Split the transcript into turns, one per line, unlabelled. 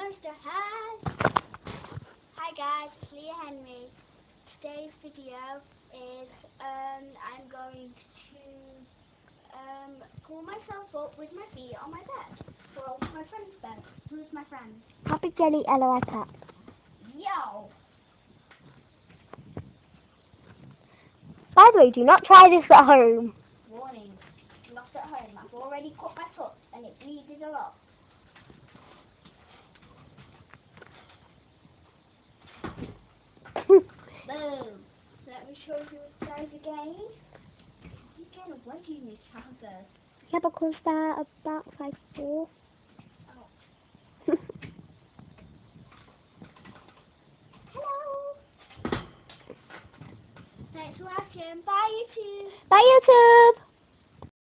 Mr. Hat. Hi guys, it's Leah Henry. Today's video is I'm going to pull myself up with my feet on my bed. Well, my friend's bed. Who's my friend?
Happy Jelly LOL Cat.
Yo!
By the way, do not try this at home.
Warning, not at home. I've already cut my foot and it bleeded a lot. Boom. Let me show you the size again. You kind of wedgie in these trousers.
Yeah, because they're about 5'4".
Oh. Hello. Thanks for watching. Bye YouTube.
Bye YouTube!